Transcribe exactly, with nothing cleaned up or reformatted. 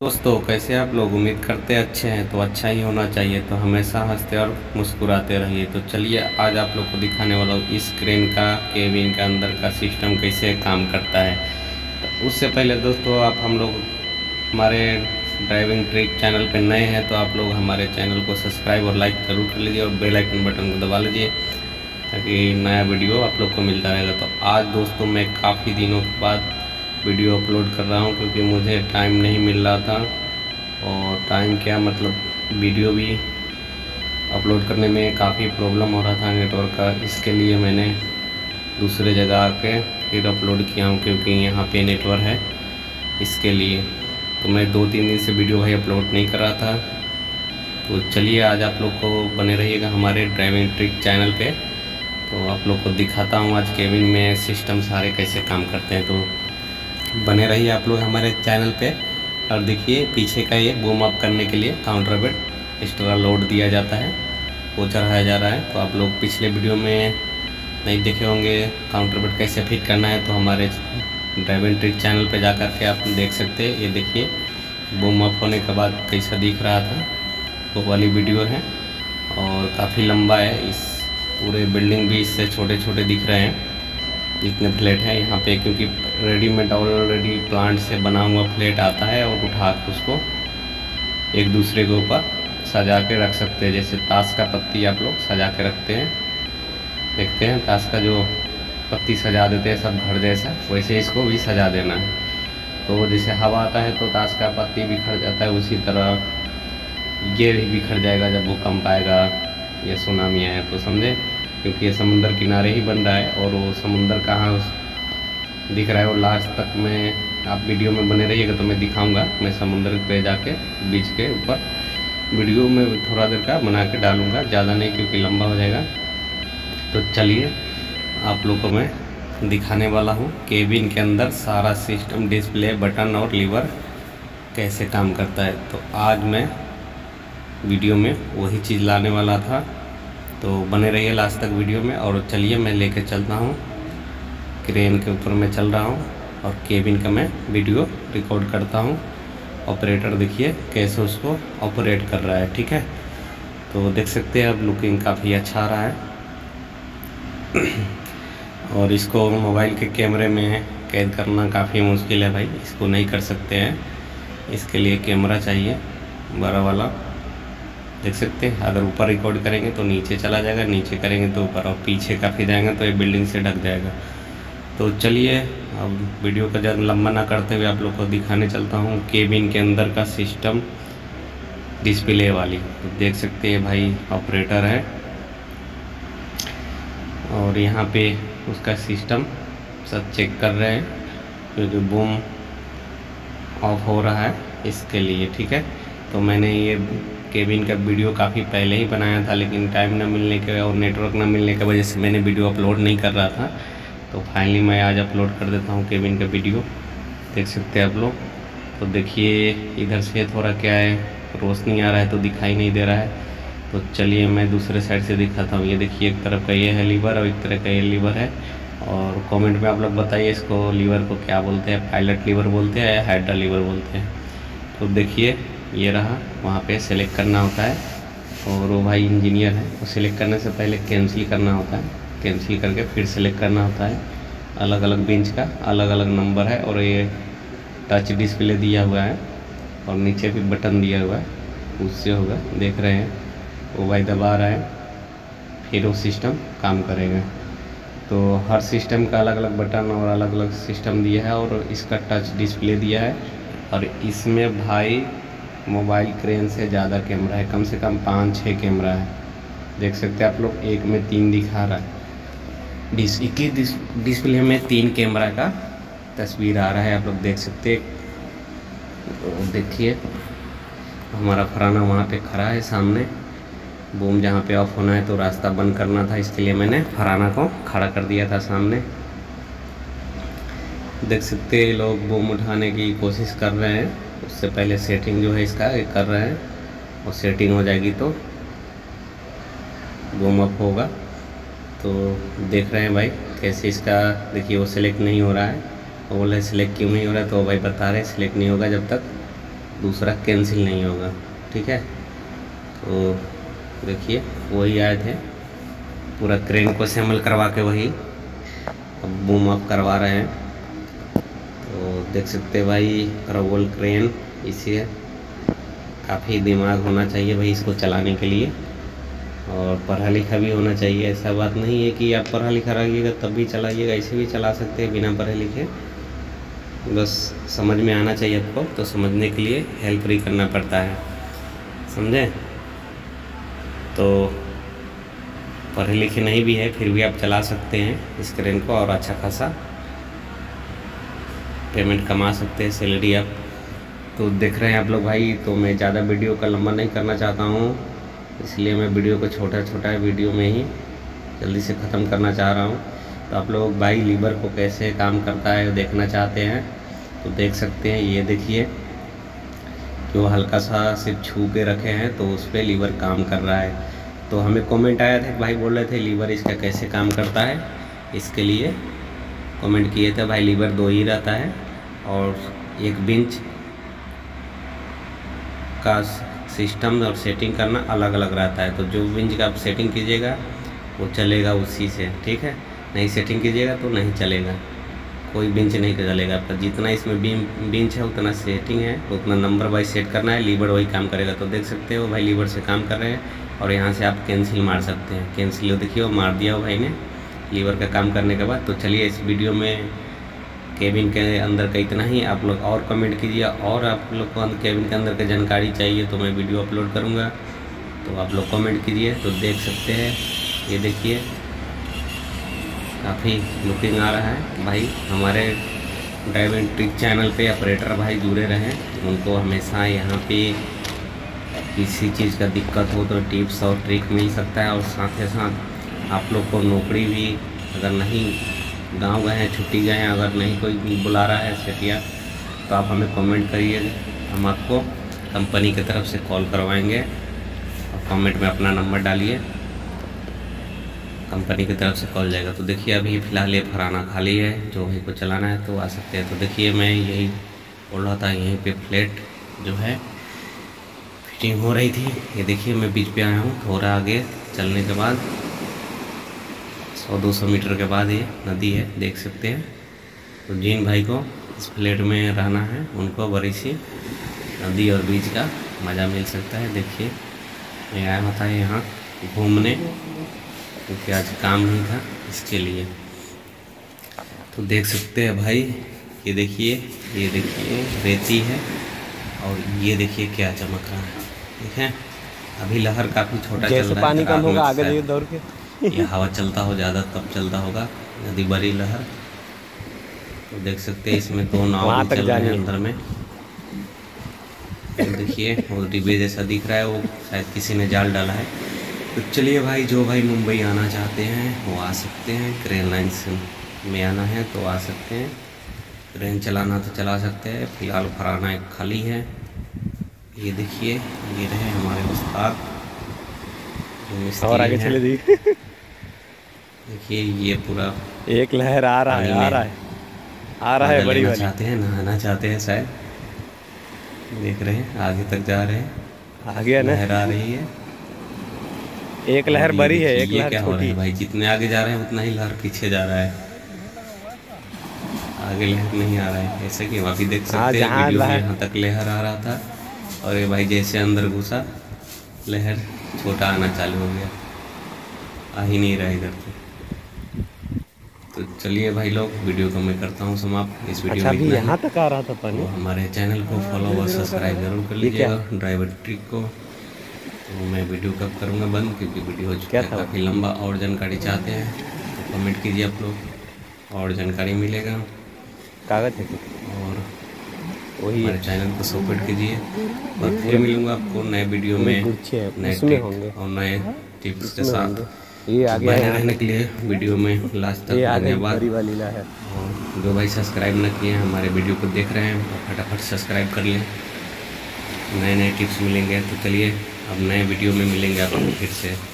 दोस्तों, कैसे आप लोग? उम्मीद करते अच्छे हैं तो अच्छा ही होना चाहिए। तो हमेशा हंसते और मुस्कुराते रहिए। तो चलिए आज आप लोग को दिखाने वाला हूँ इस क्रेन का केबिन का अंदर का सिस्टम कैसे काम करता है। तो उससे पहले दोस्तों, आप हम लोग हमारे ड्राइविंग ट्रिक चैनल पर नए हैं तो आप लोग हमारे चैनल को सब्सक्राइब और लाइक ज़रूर कर लीजिए और बेल आइकन बटन को दबा लीजिए ताकि नया वीडियो आप लोग को मिलता रहेगा। तो आज दोस्तों मैं काफ़ी दिनों के बाद वीडियो अपलोड कर रहा हूं क्योंकि मुझे टाइम नहीं मिल रहा था। और टाइम क्या मतलब वीडियो भी अपलोड करने में काफ़ी प्रॉब्लम हो रहा था नेटवर्क का। इसके लिए मैंने दूसरे जगह आके फिर अपलोड किया हूं क्योंकि यहाँ पे नेटवर्क है। इसके लिए तो मैं दो तीन दिन से वीडियो भाई अपलोड नहीं कर रहा था। तो चलिए आज आप लोग को बने रहिएगा हमारे ड्राइविंग ट्रिक चैनल पे। तो आप लोग को दिखाता हूँ आज केबिन में सिस्टम सारे कैसे काम करते हैं। तो बने रहिए आप लोग हमारे चैनल पे। और देखिए पीछे का ये बूम अप करने के लिए काउंटर बेड एक्स्ट्रा लोड दिया जाता है, वो चढ़ाया जा रहा है। तो आप लोग पिछले वीडियो में नहीं देखे होंगे काउंटर बेड कैसे फिट करना है, तो हमारे ड्राइविंग ट्रिक चैनल पे जा कर के आप देख सकते हैं। ये देखिए बूम अप होने के बाद कैसा दिख रहा था, वो वाली वीडियो है। और काफ़ी लंबा है, इस पूरे बिल्डिंग भी इससे छोटे छोटे दिख रहे हैं इतने फ्लैट है यहाँ पे, क्योंकि रेडीमेड ऑलरेडी प्लांट से बना हुआ फ्लैट आता है और उठा के उसको एक दूसरे के ऊपर सजा के रख सकते हैं। जैसे ताश का पत्ती आप लोग सजा के रखते हैं, देखते हैं ताश का जो पत्ती सजा देते हैं सब घर जैसा, वैसे इसको भी सजा देना है। तो जैसे हवा आता है तो ताश का पत्ती बिखर जाता है, उसी तरह ये भी बिखर जाएगा जब भूकंप आएगा या सुनामी आए तो, समझे। क्योंकि ये समुंदर किनारे ही बन रहा है और वो समुंदर कहाँ दिख रहा है वो लास्ट तक में आप वीडियो में बने रहिएगा तो मैं दिखाऊंगा। मैं समुंदर पे जाके बीच के ऊपर वीडियो में थोड़ा देर का बना के डालूंगा, ज़्यादा नहीं क्योंकि लंबा हो जाएगा। तो चलिए आप लोग को मैं दिखाने वाला हूँ केबिन के अंदर सारा सिस्टम, डिस्प्ले, बटन और लीवर कैसे काम करता है। तो आज मैं वीडियो में वही चीज़ लाने वाला था, तो बने रहिए लास्ट तक वीडियो में। और चलिए मैं लेके चलता हूँ, क्रेन के ऊपर मैं चल रहा हूँ और केबिन का मैं वीडियो रिकॉर्ड करता हूँ। ऑपरेटर देखिए कैसे उसको ऑपरेट कर रहा है, ठीक है। तो देख सकते हैं अब लुकिंग काफ़ी अच्छा आ रहा है। और इसको मोबाइल के कैमरे में कैद करना काफ़ी मुश्किल है भाई, इसको नहीं कर सकते हैं। इसके लिए कैमरा चाहिए बड़ा वाला, देख सकते हैं। अगर ऊपर रिकॉर्ड करेंगे तो नीचे चला जाएगा, नीचे करेंगे तो ऊपर, और पीछे काफ़ी जाएगा तो ये बिल्डिंग से ढक जाएगा। तो चलिए अब वीडियो का ज़्यादा लंबा ना करते हुए आप लोग को दिखाने चलता हूँ केबिन के अंदर का सिस्टम, डिस्प्ले वाली। तो देख सकते हैं भाई ऑपरेटर है और यहाँ पे उसका सिस्टम सब चेक कर रहे हैं क्योंकि बूम ऑफ हो रहा है इसके लिए, ठीक है। तो मैंने ये केबिन का वीडियो काफ़ी पहले ही बनाया था, लेकिन टाइम ना मिलने के और नेटवर्क ना मिलने की वजह से मैंने वीडियो अपलोड नहीं कर रहा था। तो फाइनली मैं आज अपलोड कर देता हूँ केबिन का वीडियो, देख सकते हैं आप लोग। तो देखिए इधर से थोड़ा क्या है, रोशनी आ रहा है तो दिखाई नहीं दे रहा है। तो चलिए मैं दूसरे साइड से दिखाता हूँ। ये देखिए एक तरफ का ये है लीवर और एक तरफ का ये लीवर है। और कमेंट में आप लोग बताइए इसको लीवर को क्या बोलते हैं, पायलट लीवर बोलते हैं या हाइड्रा लीवर बोलते हैं। तो देखिए ये रहा, वहाँ पे सेलेक्ट करना होता है और वो भाई इंजीनियर है, वो सेलेक्ट करने से पहले कैंसिल करना होता है, कैंसिल करके फिर सेलेक्ट करना होता है। अलग अलग बेंच का अलग अलग नंबर है और ये टच डिस्प्ले दिया हुआ है और नीचे भी बटन दिया हुआ है, उससे होगा, देख रहे हैं वो भाई दबा रहा है फिर वो सिस्टम काम करेगा। तो हर सिस्टम का अलग अलग बटन और अलग अलग सिस्टम दिया है और इसका टच डिस्प्ले दिया है। और इसमें भाई मोबाइल क्रेन से ज़्यादा कैमरा है, कम से कम पाँच छः कैमरा है, देख सकते हैं आप लोग। एक में तीन दिखा रहा है, डिस इक्कीस डिस, डिस्प्ले में तीन कैमरा का तस्वीर आ रहा है, आप लोग देख सकते हैं। तो देखिए हमारा फराना वहाँ पे खड़ा है सामने, बूम जहाँ पे ऑफ होना है तो रास्ता बंद करना था, इसके लिए मैंने फराना को खड़ा कर दिया था सामने। देख सकते हैं लोग बूम उठाने की कोशिश कर रहे हैं, उससे पहले सेटिंग जो है इसका ये कर रहे हैं और सेटिंग हो जाएगी तो बूम अप होगा। तो देख रहे हैं भाई कैसे इसका, देखिए वो सिलेक्ट नहीं हो रहा है, वो बोले सिलेक्ट क्यों नहीं हो रहा है, तो भाई बता रहे हैं सिलेक्ट नहीं होगा जब तक दूसरा कैंसिल नहीं होगा। ठीक है, तो देखिए वही आए थे, पूरा क्रेन को असेंबल करवा के वही अब बूम अप करवा रहे हैं। तो देख सकते हैं भाई रोल क्रेन, इसे काफ़ी दिमाग होना चाहिए भाई इसको चलाने के लिए, और पढ़ा लिखा भी होना चाहिए। ऐसा बात नहीं है कि आप पढ़ा लिखा रहिएगा तब भी चलाइएगा, ऐसे भी चला सकते हैं बिना पढ़े लिखे, बस समझ में आना चाहिए आपको। तो समझने के लिए हेल्प भी करना पड़ता है, समझे। तो पढ़े लिखे नहीं भी है फिर भी आप चला सकते हैं इस क्रेन को, और अच्छा खासा पेमेंट कमा सकते हैं, सैलरी आप। तो देख रहे हैं आप लोग भाई, तो मैं ज़्यादा वीडियो का लंबा नहीं करना चाहता हूँ, इसलिए मैं वीडियो को छोटा छोटा वीडियो में ही जल्दी से ख़त्म करना चाह रहा हूँ। तो आप लोग भाई लीवर को कैसे काम करता है देखना चाहते हैं तो देख सकते हैं। ये देखिए जो हल्का सा सिर्फ छू के रखे हैं तो उस पर लीवर काम कर रहा है। तो हमें कमेंट आया था, भाई बोल रहे थे लीवर इसका कैसे काम करता है, इसके लिए कमेंट किए थे। भाई लीवर दो ही रहता है और एक बिंच का सिस्टम और सेटिंग करना अलग अलग रहता है। तो जो बिंच का आप सेटिंग कीजिएगा वो चलेगा उसी से, ठीक है। नहीं सेटिंग कीजिएगा तो नहीं चलेगा, कोई बिंच नहीं चलेगा आपका। जितना इसमें बीम बिंच है उतना सेटिंग है, उतना नंबर वाइज सेट करना है, लीवर वही काम करेगा। तो देख सकते हो भाई लीवर से काम कर रहे हैं, और यहाँ से आप कैंसिल मार सकते हैं। कैंसिल देखिए वो मार दिया हो भाई ने लीवर का काम करने के बाद। तो चलिए इस वीडियो में केबिन के अंदर का इतना ही। आप लोग और कमेंट कीजिए, और आप लोग को केबिन के अंदर की जानकारी चाहिए तो मैं वीडियो अपलोड करूँगा, तो आप लोग कमेंट कीजिए। तो देख सकते हैं ये देखिए काफ़ी लुकिंग आ रहा है भाई। हमारे ड्राइविंग ट्रिक चैनल पे ऑपरेटर भाई जुड़े रहें, उनको हमेशा यहाँ पे किसी चीज़ का दिक्कत हो तो टिप्स और ट्रिक मिल सकता है। और साथ ही साथ आप लोग को नौकरी भी अगर नहीं, गांव गए हैं छुट्टी गए हैं, अगर नहीं कोई बुला रहा है सेठिया तो आप हमें कमेंट करिए, हम आपको कंपनी की तरफ से कॉल करवाएंगे। और कमेंट में अपना नंबर डालिए, कंपनी की तरफ से कॉल जाएगा। तो देखिए अभी फ़िलहाल ये फराना खाली है, जो भाई को चलाना है तो आ सकते हैं। तो देखिए मैं यही बोल रहा था, यहीं पे फ्लैट जो है फिटिंग हो रही थी। ये देखिए मैं बीच पे आया हूँ, थोड़ा आगे चलने के बाद सौ दो सौ मीटर के बाद ये नदी है, देख सकते हैं। तो जिन भाई को इस फ्लैट में रहना है उनको बड़ी सी नदी और बीच का मज़ा मिल सकता है। देखिए मैं आया था यहाँ घूमने, क्योंकि आज काम नहीं था इसके लिए। तो देख सकते हैं भाई, ये देखिए ये देखिए रेती है, और ये देखिए क्या चमक रहा है, ठीक है। अभी लहर काफ़ी छोटा चल रहा है, पानी कम होगा आगे दौड़ के ये हवा चलता हो ज़्यादा तब चलता होगा नदी बड़ी लहर। तो देख सकते हैं इसमें दो नाव चल रहे हैं अंदर में। तो देखिए वो डिब्बे जैसा दिख रहा है, वो शायद किसी ने जाल डाला है। तो चलिए भाई, जो भाई मुंबई आना चाहते हैं वो आ सकते हैं, क्रेन लाइन्स में आना है तो आ सकते हैं, क्रेन चलाना तो चला सकते हैं। फिलहाल फराना एक खाली है। ये देखिए ये रहे हमारे उस्ताद, और आगे चले दी। देखिए ये पूरा एक लहर आ रहा है आ रहा है आ रहा है बड़ी वाली। चाहते हैं नहाना चाहते हैं शायद, देख रहे हैं आगे तक जा रहे हैं, आगे ना लहर आ रही है। एक लहर बड़ी है, एक लहर क्या हो रहा छोटी है भाई, जितने आगे जा रहे हैं उतना ही लहर पीछे जा रहा है, आगे लहर नहीं आ रहा है। ऐसे कि अभी देख सकते हैं वीडियो में यहाँ तक लहर आ रहा था, और ये भाई जैसे अंदर घुसा लहर छोटा आना चालू हो गया, आ ही नहीं रहा इधर से। तो चलिए भाई लोग वीडियो को मैं करता हूँ समाप्त। इस वीडियो अच्छा, में यहाँ तक आ रहा था पानी। तो हमारे चैनल को फॉलो और सब्सक्राइब जरूर कर लीजिएगा, ड्राइवर ट्रिक को। तो मैं वीडियो कब करूँगा बंद, क्योंकि वीडियो हो चुका है काफ़ी लंबा। और जानकारी चाहते हैं तो कमेंट कीजिए आप लोग, और जानकारी मिलेगा। कागज है और वही हमारे चैनल को सपोर्ट कीजिए, और फिर मिलूँगा आपको नए वीडियो में नए ट्रिक और नए टिप्स के साथ। ये आगे बने रहने के लिए वीडियो में लास्ट तक धन्यवाद। है। और जो भाई सब्सक्राइब न किए हैं हमारे वीडियो को देख रहे हैं वो फटाफट सब्सक्राइब कर लें, नए नए टिप्स मिलेंगे। तो चलिए अब नए वीडियो में मिलेंगे आपको फिर से।